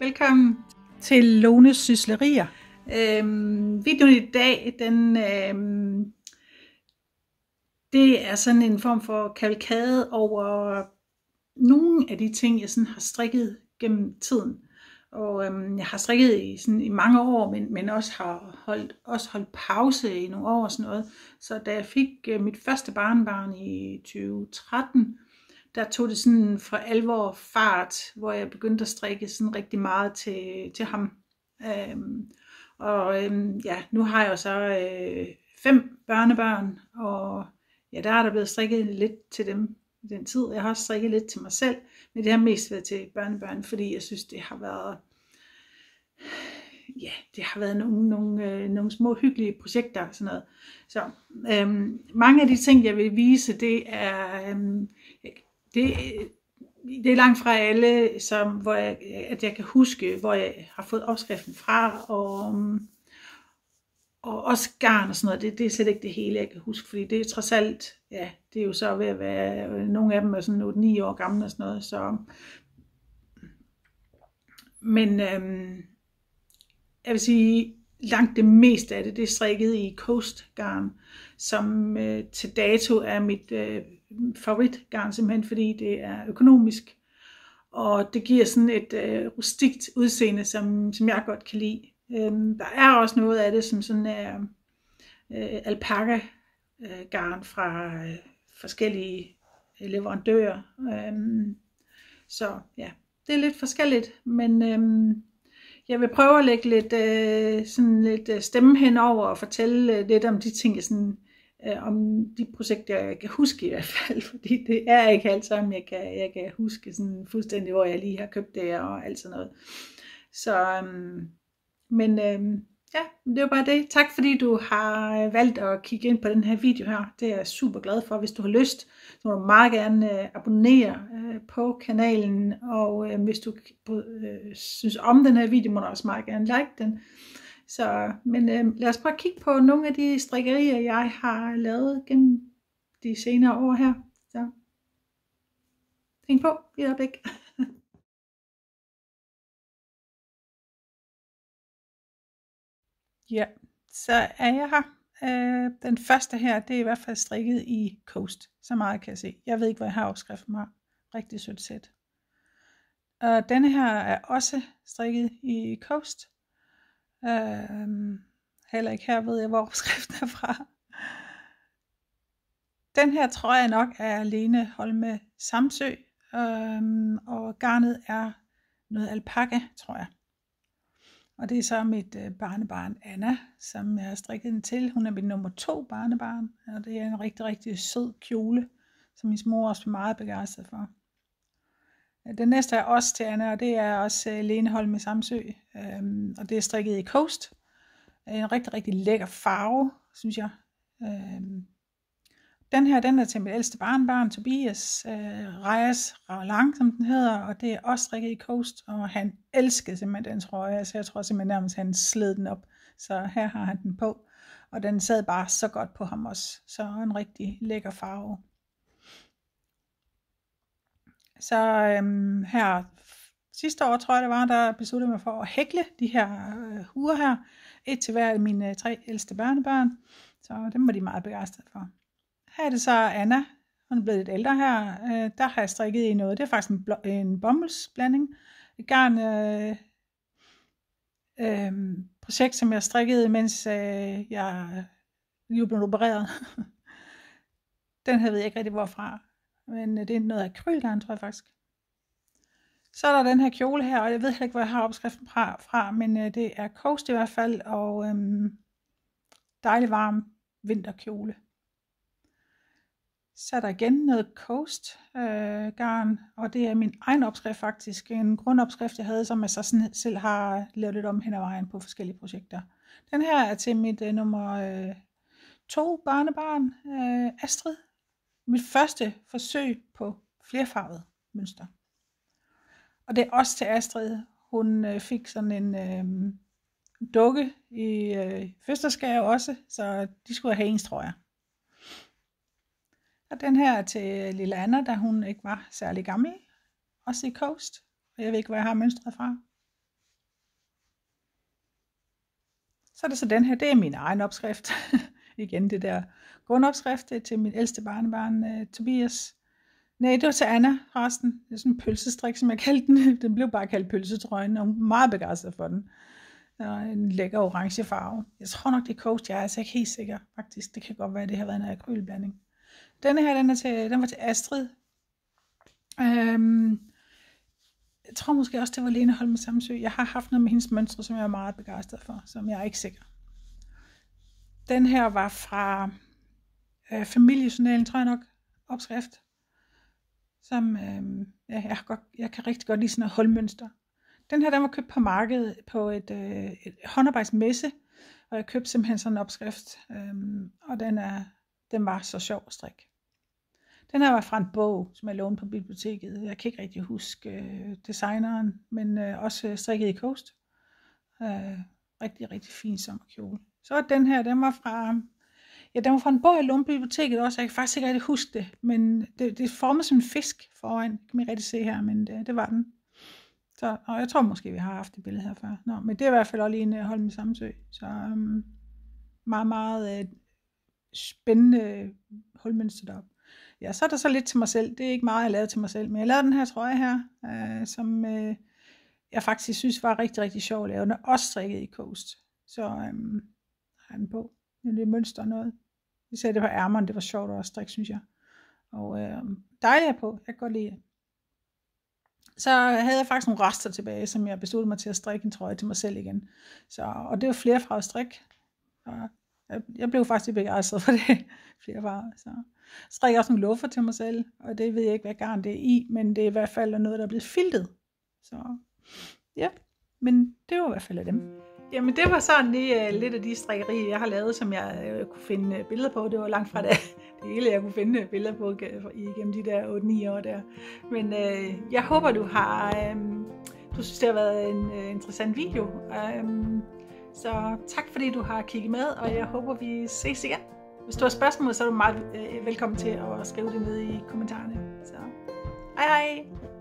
Velkommen til Lones Syslerier. Videoen i dag, det er sådan en form for kavalkade over nogle af de ting, jeg sådan har strikket gennem tiden. Og jeg har strikket i mange år, men også har holdt pause i nogle år og sådan noget. Så da jeg fik mit første barnebarn i 2013, der tog det sådan for alvor fart, hvor jeg begyndte at strikke sådan rigtig meget til ham. Nu har jeg jo så 5 børnebørn, og ja, der er der blevet strikket lidt til dem i den tid. Jeg har også strikket lidt til mig selv, men det har mest været til børnebørn, fordi jeg synes, det har været nogle små hyggelige projekter og sådan noget. Så mange af de ting, jeg vil vise, det er langt fra alle, hvor jeg kan huske, hvor jeg har fået opskriften fra, og også garn og sådan noget. Det er slet ikke det hele, jeg kan huske, fordi det er trods alt, ja, det er jo så ved at være, nogle af dem er sådan 8-9 år gamle og sådan noget, så. Men jeg vil sige, langt det meste af det er strikket i Coast garn, som til dato er mit favoritgarn, simpelthen fordi det er økonomisk, og det giver sådan et rustikt udseende, som jeg godt kan lide. Der er også noget af det, som sådan er alpaca garn fra forskellige leverandører. Så ja, det er lidt forskelligt, men jeg vil prøve at lægge lidt stemme henover og fortælle lidt om de ting, om de projekter, jeg kan huske i hvert fald, fordi det er ikke alt sammen, jeg kan huske sådan fuldstændig, hvor jeg lige har købt det og alt sådan noget. Så, det er bare det. Tak fordi du har valgt at kigge ind på den her video her. Det er jeg super glad for. Hvis du har lyst, så må du meget gerne abonnere på kanalen, og hvis du synes om den her video, må du også meget gerne like den. Så, men lad os bare kigge på nogle af de strikkerier, jeg har lavet gennem de senere år her. Så tænk på i et øjeblik. Ja, så er jeg her. Den første her, det er i hvert fald strikket i Coast. Så meget kan jeg se. Jeg ved ikke, hvor jeg har opskriften her. Rigtig sødt sæt. Og denne her er også strikket i Coast. Heller ikke her ved jeg, hvor opskriften er fra. Den her tror jeg nok er Lene Holme Samsø. Og garnet er noget alpaca, tror jeg. Og det er så mit barnebarn Anna, som jeg har strikket den til. Hun er mit nummer 2 barnebarn, og det er en rigtig, rigtig sød kjole, som min mor også er meget begejstret for. Den næste er også til Anna, og det er også Lene Holme Samsø, og det er strikket i Coast. En rigtig, rigtig lækker farve, synes jeg. Den her, den er til mit ældste barnebarn, Tobias Reyes Raulang, som den hedder, og det er også strikket i Coast, og han elskede simpelthen den trøje, så jeg tror simpelthen nærmest, han sled den op, så her har han den på, og den sad bare så godt på ham også, så en rigtig lækker farve. Så her sidste år, tror jeg det var, der besluttede mig for at hækle de her huer her, et til hver af mine 3 ældste børnebørn, så dem var de meget begejstrede for. Her er det så Anna, hun er blevet lidt ældre her, der har jeg strikket i noget, det er faktisk en bomuldsblanding, et garn projekt, som jeg strikkede, mens jeg lige blev opereret. Den her ved jeg ikke rigtig hvorfra, men det er noget akrylgarn, tror jeg faktisk. Så er der den her kjole her, og jeg ved heller ikke, hvor jeg har opskriften fra, men det er Coast i hvert fald, og dejlig varm vinterkjole. Så er der igen noget Coast garn, og det er min egen opskrift faktisk. En grundopskrift, jeg havde, som jeg så selv har lavet lidt om hen ad vejen på forskellige projekter. Den her er til mit nummer 2 barnebarn, Astrid. Mit første forsøg på flerfarvet mønster. Og det er også til Astrid. Hun fik sådan en dukke i fødselsdagsgave også, så de skulle have ens, tror jeg. Og den her er til lille Anna, da hun ikke var særlig gammel. Også i Coast. Og jeg ved ikke, hvor jeg har mønstret fra. Så er der så den her, det er min egen opskrift. Igen det der grundopskrift til min ældste barnebarn, Tobias. Nej, det var til Anna, resten. Det er sådan en pølsestrik, som jeg kaldte den. Den blev bare kaldt pølsetrøjen, og hun var meget begejstret for den. Og en lækker orange farve. Jeg tror nok, det er Coast. Jeg er altså ikke helt sikker, faktisk. Det kan godt være, det har været en akrylblanding. Denne her, den var til Astrid. Jeg tror måske også, det var Lene Holm Samsø. Jeg har haft noget med hendes mønstre, som jeg er meget begejstret for, som jeg er ikke sikker. Den her var fra Familiejournalen, tror jeg nok, opskrift. Som, jeg kan rigtig godt lide sådan noget hulmønster. Den her, den var købt på markedet på et håndarbejdsmesse, og jeg købte simpelthen sådan en opskrift, og den var så sjov at strikke. Den her var fra en bog, som jeg lånte på biblioteket. Jeg kan ikke rigtig huske designeren, men også strikket i Coast. Rigtig, rigtig fin sommerkjole. Så den her, den var fra en bog, jeg lånte på biblioteket også. Jeg kan faktisk ikke rigtig huske det, men det formede som en fisk foran. Det kan man ikke rigtig se her, men det var den. Så, og jeg tror måske, vi har haft det billede her før. Nå, men det er i hvert fald også lige en Holm Samsø. Så meget, meget spændende hulmønster deroppe. Ja, så er der så lidt til mig selv. Det er ikke meget, jeg lavede til mig selv, men jeg lavede den her trøje her, som jeg faktisk synes var rigtig, rigtig sjov at lave. Den er også strikket i Coast. Så har den på. Det mønster og noget. Især det på ærmerne, det var sjovt at strikke, synes jeg. Og dejligt på. Jeg kan godt lide det. Så havde jeg faktisk nogle rester tilbage, som jeg besluttede mig til at strikke en trøje til mig selv igen. Og det var flerfarve strik. Og jeg blev faktisk begejstret for det. Flerfarve. Så strikker også nogle luffer til mig selv. Og det ved jeg ikke, hvad garn det er i. Men det er i hvert fald noget, der er blevet filtet. Så ja, men det var i hvert fald af dem. Jamen det var sådan lige lidt af de strikkerier, jeg har lavet, som jeg kunne finde billeder på. Det var langt fra det hele, jeg kunne finde billeder på igennem de der 8-9 år der. Men jeg håber, du synes, det har været en interessant video. Så tak fordi du har kigget med, og jeg håber, vi ses igen. Hvis du har spørgsmål, så er du meget velkommen til at skrive det ned i kommentarerne. Så hej hej!